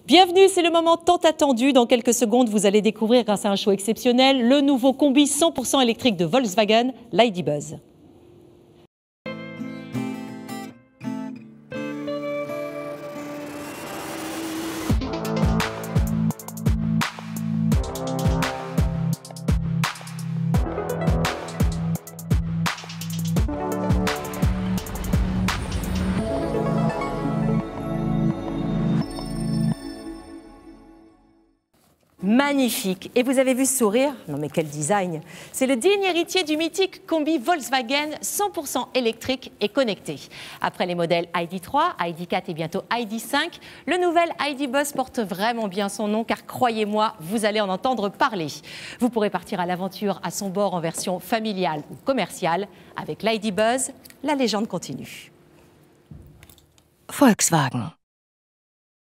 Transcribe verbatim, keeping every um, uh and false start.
Bienvenue, c'est le moment tant attendu. Dans quelques secondes, vous allez découvrir, grâce à un show exceptionnel, le nouveau combi cent pour cent électrique de Volkswagen, l'I D. Buzz. Magnifique. Et vous avez vu ce sourire? Non mais quel design! C'est le digne héritier du mythique combi Volkswagen cent pour cent électrique et connecté. Après les modèles I D trois, I D quatre et bientôt I D cinq, le nouvel I D. Buzz porte vraiment bien son nom car croyez-moi, vous allez en entendre parler. Vous pourrez partir à l'aventure à son bord en version familiale ou commerciale. Avec l'I D. Buzz, la légende continue. Volkswagen.